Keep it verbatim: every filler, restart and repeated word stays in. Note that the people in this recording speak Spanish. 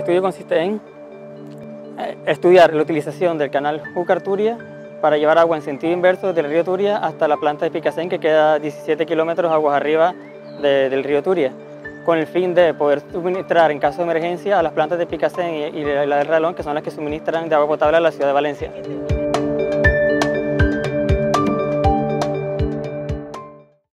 estudio consiste en eh, estudiar la utilización del canal Júcar-Turia para llevar agua en sentido inverso desde el río Turia hasta la planta de Picasen, que queda diecisiete kilómetros aguas arriba de, del río Turia, con el fin de poder suministrar en caso de emergencia a las plantas de Picasen y, y la del Ralón, que son las que suministran de agua potable a la ciudad de Valencia.